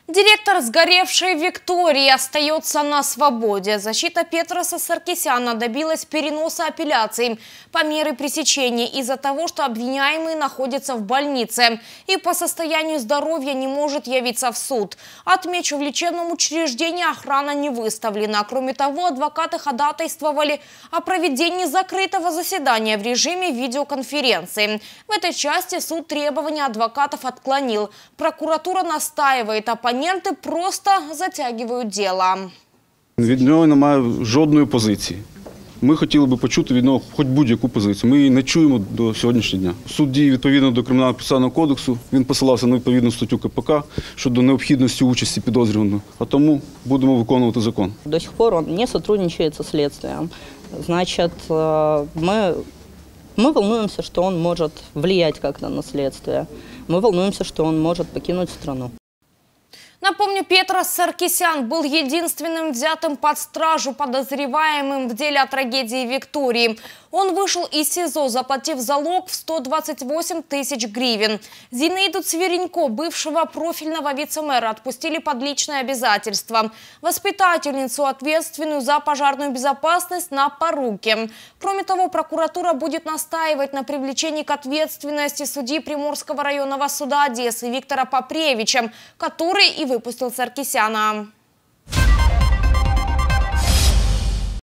Директор сгоревшей Виктории остается на свободе. Защита Петроса Саркисяна добилась переноса апелляции по мере пресечения из-за того, что обвиняемый находится в больнице и по состоянию здоровья не может явиться в суд. Отмечу, в лечебном учреждении охрана не выставлена. Кроме того, адвокаты ходатайствовали о проведении закрытого заседания в режиме видеоконференции. В этой части суд требования адвокатов отклонил. Прокуратура настаивает, оппоненты просто затягивають діло. Від нього немає жодної позиції. Ми хотіли би почути від нього хоч будь-яку позицію. Ми її не чуємо до сьогоднішнього дня. Суд діє відповідно до Кримінально-процесуального кодексу. Він посилався на відповідну статтю КПК щодо необхідності участі підозрюваного. А тому будемо виконувати закон. До сих пор он не сотрудничает со следствием. Значит, мы волнуемся, что он может влиять как-то на следствие. Мы волнуемся, что он может покинуть страну. Напомню, Петрос Саркисян был единственным взятым под стражу подозреваемым в деле о трагедии Виктории. Он вышел из СИЗО, заплатив залог в 128 тысяч гривен. Зинаиду Цверенько, бывшего профильного вице-мэра, отпустили под личное обязательство. Воспитательницу, ответственную за пожарную безопасность, на поруки. Кроме того, прокуратура будет настаивать на привлечении к ответственности судьи Приморского районного суда Одессы Виктора Попревича, который и выпустил Саркисяна.